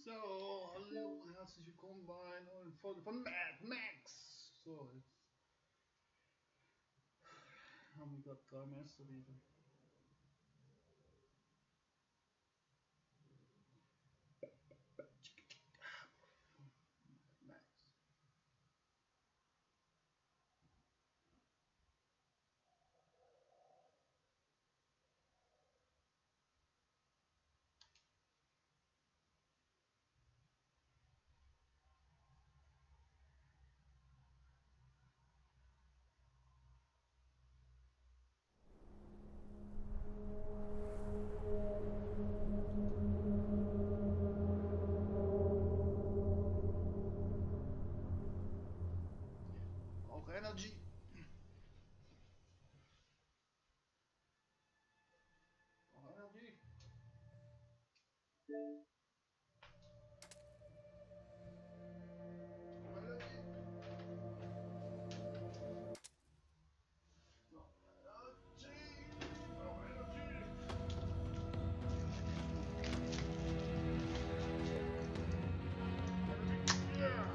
So, hallo, herzlich willkommen bei einer neuen Folge von Mad Max. So, jetzt haben wir gerade 3 Meisterlieder. Max. Auch Energy. Auch Energy. Auch Energy. No, Energy. No, Energy. Yeah.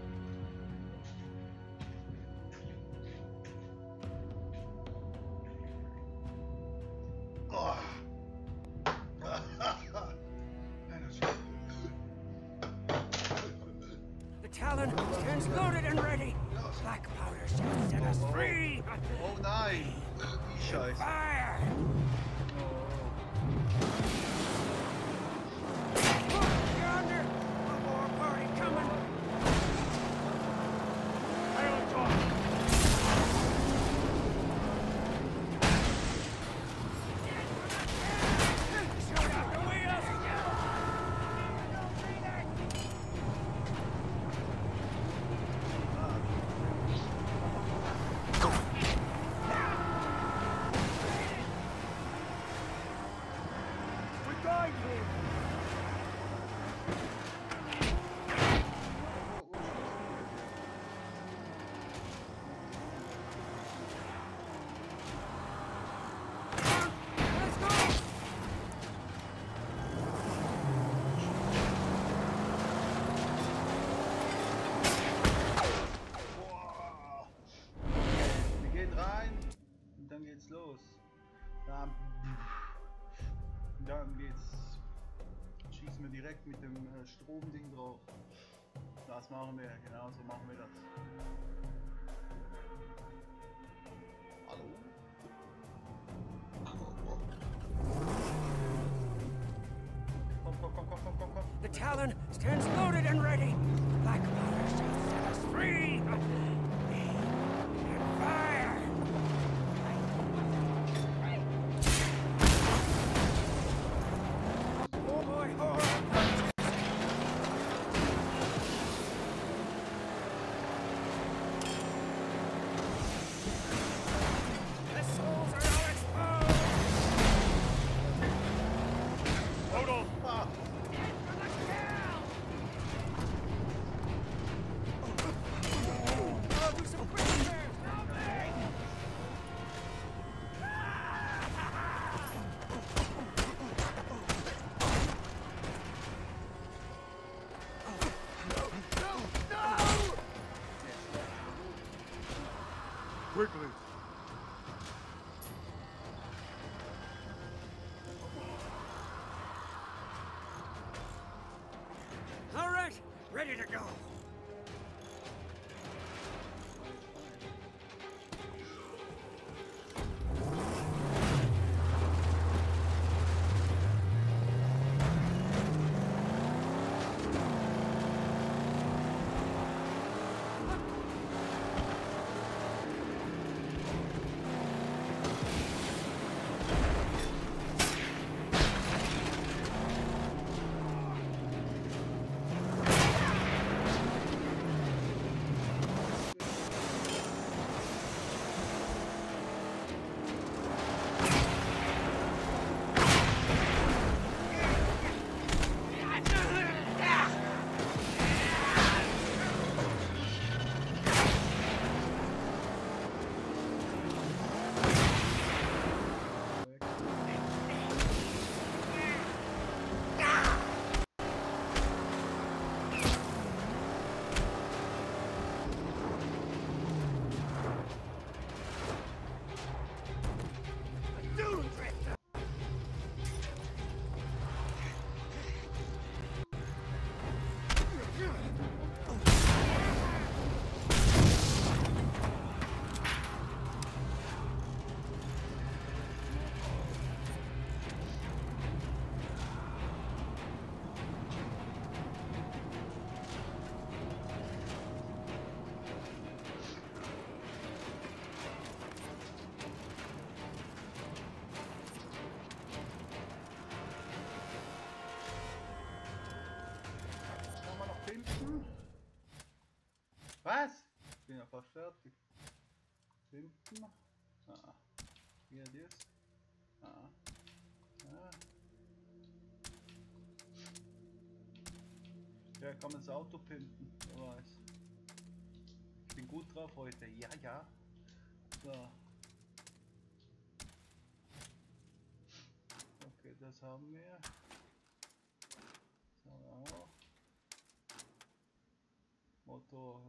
Oh. Energy. The Talon stands loaded and ready. Black powder shall set us free. Oh nein. Die Scheiße. Fire! Oh. Look yonder! One more party coming. Silent talk. Shoot out the wheels! We're going here. Let's go! Boah. Wir gehen rein und dann geht's los. Dann geht's. Schießen wir direkt mit dem Stromding drauf. Das machen wir, genau so machen wir das. Hallo? Komm. The Talon stands loaded and ready. Black powder shall set us free. And fire! Oh boy, oh! The souls are all exposed. Total. Ah, Oh, do some quick repairs. Help me! Quickly! All right, ready to go. Was? Ich bin ja fast fertig. Hinten. Ah. Hier das. Ah. Ah. Ja, kann man das Auto pimpen, wer weiß. Ich bin gut drauf heute. Ja, ja. So. Okay, das haben wir. Das haben wir auch. Motor.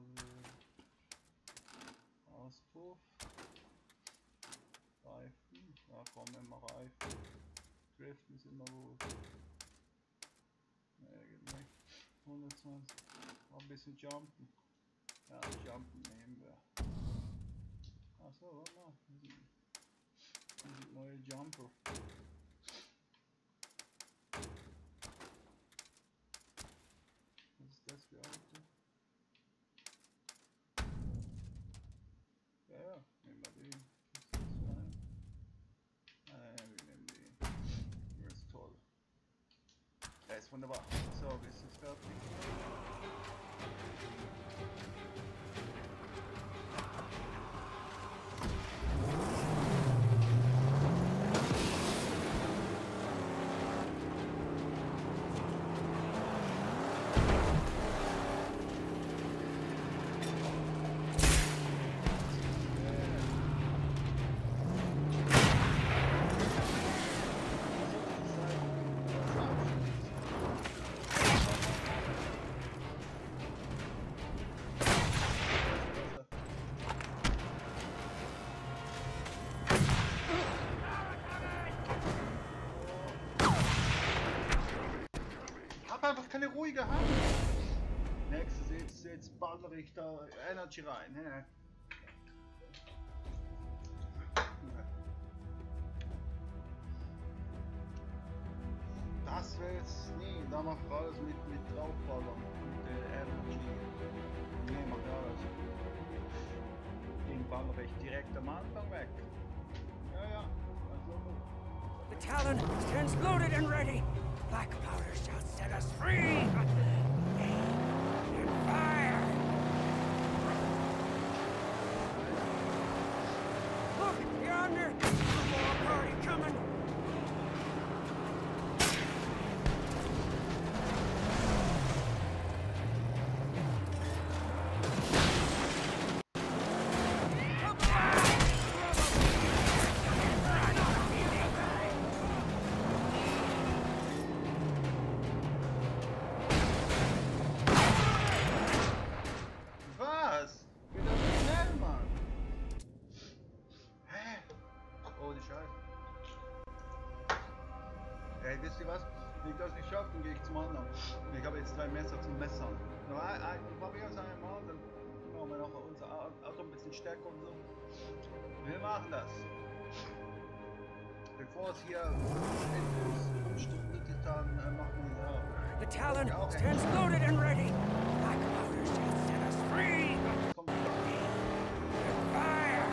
Auspuff. Reifen. Ja, komm, immer Reifen. Driften ist immer gut. Irgendwie. 120. Ein bisschen jumpen. Ja, jumpen nehmen wir. Achso, warte mal. Das sind neue Jumper. Was ist das für Auto? Ja, ja, nehmen wir den. Wir nehmen den. Das ist toll. Der ist wunderbar. So, wir sind fertig. Einfach keine ruhige Hand. Nächstes jetzt ballere ich da Energy rein. He? Das wäre jetzt nie. Da macht alles mit draufballern. Mit der Energy. Nee, macht alles. Den ballere ich direkt am Anfang weg. Ja, ja. The Talon stands loaded and ready. Black powder shall set us free. And fire. Look yonder. One more party coming. Wisst ihr was? Wenn ich das nicht schaffe, dann gehe ich zum anderen. Ich habe jetzt 3 Messer zum Messern. Probieren wir es einmal, dann machen wir noch unser Auto ein bisschen stärker und so. Wir machen das. Bevor es hier endlos umstundet ist, dann machen wir es auch. The Talon stands loaded and ready. Black powder shall set us free. Fire.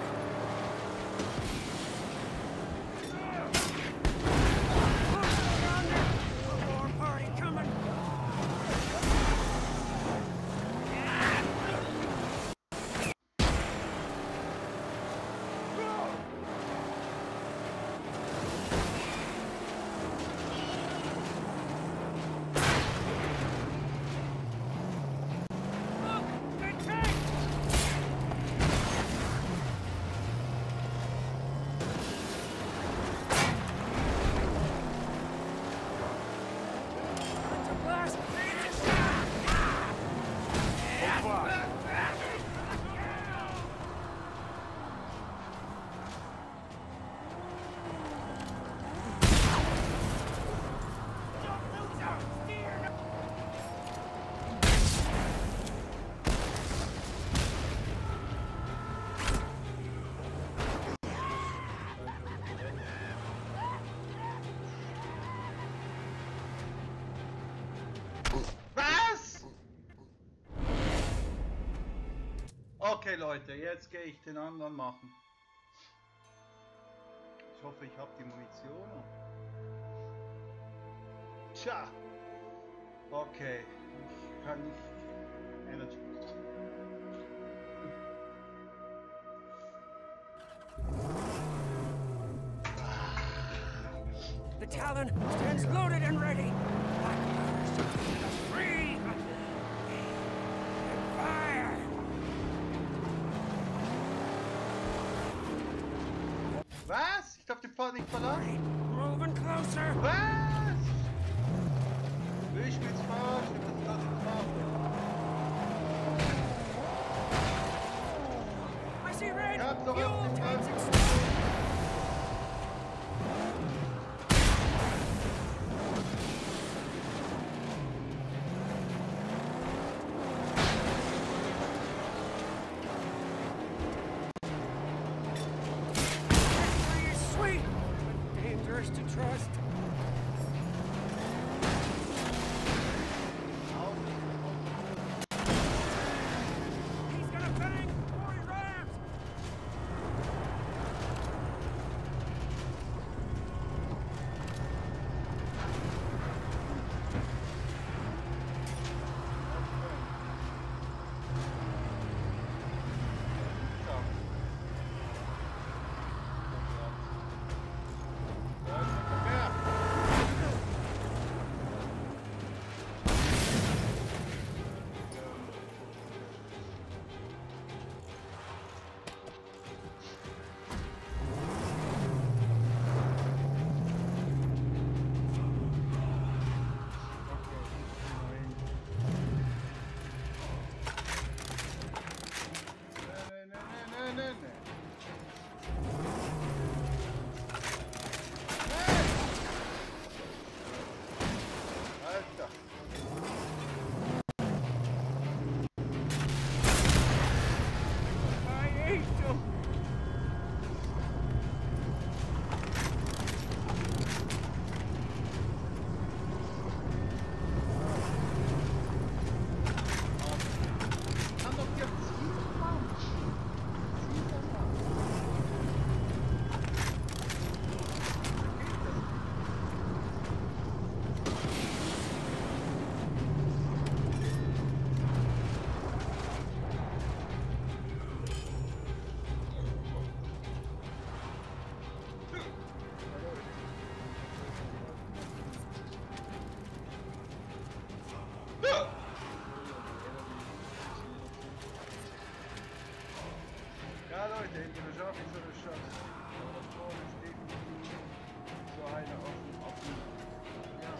Okay Leute, jetzt gehe ich den anderen machen. Ich hoffe, ich habe die Munition. Tja. Okay. Ich kann nicht Energy. Talon stands loaded and ready. Black powder shooting at us. Free! And fire! Was? Ich darf den Pfad nicht verlassen. Moving closer. Was? Will ich mich jetzt verarschen? Was ist das jetzt machen? I see red. Ich hab doch Fuel auf den tanks Pfad. exploding. Victory is sweet, but dangerous to trust. He's gonna bang before he rams. Alter. I hate him. Kann doch jetzt ziehen, Mann. Zieh das mal. Geht das? Ja, Leute, entweder schaffe ich es oder ich schaffe es nicht. Aber da vorne steht so eine offen. Ja.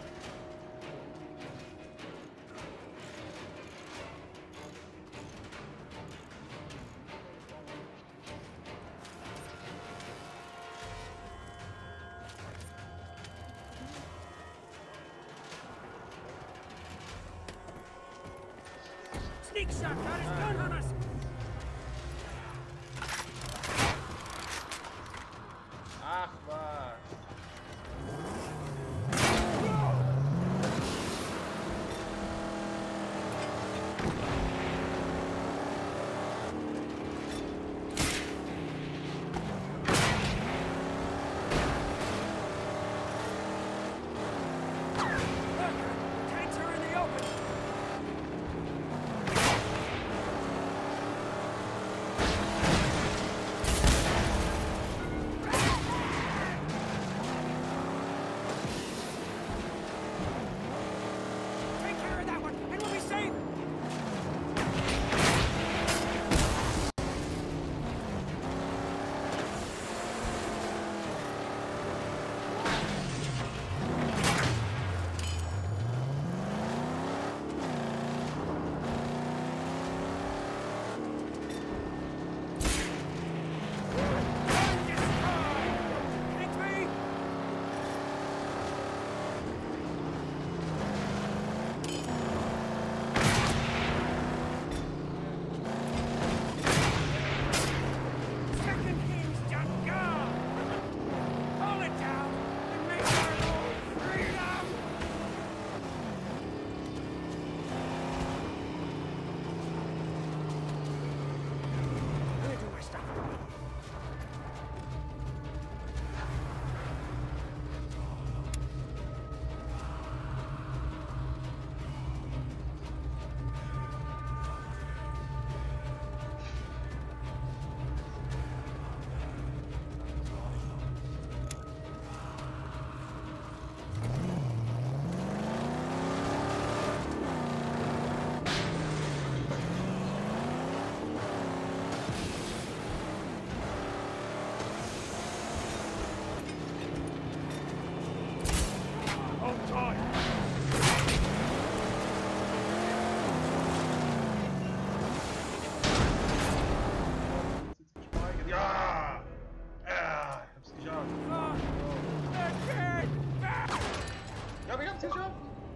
Sneak shot got his gun on us. Ach was. Tanks are in the open. jetzt geschafft!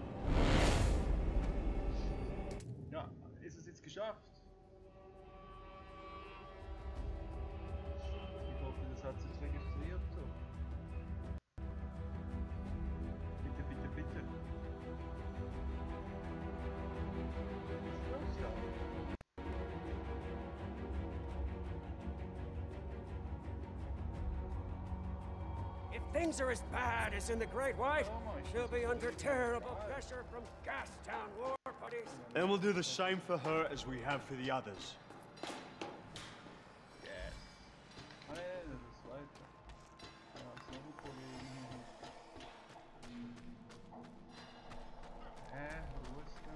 Ja, ist es jetzt geschafft? Ich hoffe, das hat sich registriert. So. Bitte, bitte, bitte. Was ist das da? If things are as bad as in the Great White, she'll be under terrible pressure from Gastown war parties. And we'll do the same for her as we have for the others. Yes. Ah, nee, das ist weiter. Ja, ist noch ein Kollegen hier. Wo ist der?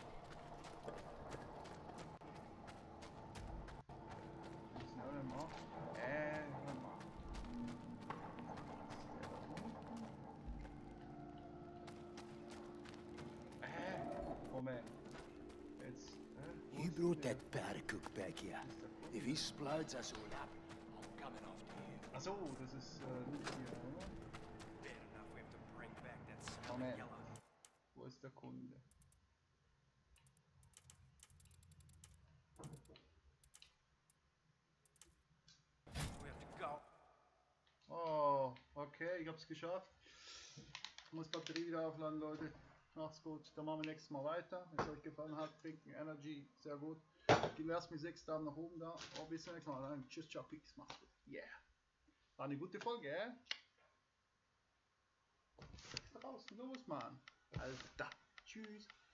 Was ist denn alle machen? Hör mal. Moment. Jetzt, wo You ist brought der? that Paracook back here. If he explodes us all up, I'm coming after you. Achso, das ist nicht hier, oder? Bad enough we have to bring back that smelly Moment. yellow. Wo ist der Kunde? We have to go. Oh, okay, ich hab's geschafft. Ich muss Batterie wieder aufladen, Leute. Macht's gut. Dann machen wir nächstes Mal weiter. Wenn es euch gefallen hat, trinken Energy, sehr gut. Lasst mir 6 Daumen nach oben da. Und bis zum nächsten Mal. Dann tschüss, ciao, peace, macht's gut. Yeah. War eine gute Folge, draußen los, Mann. Alter. Tschüss.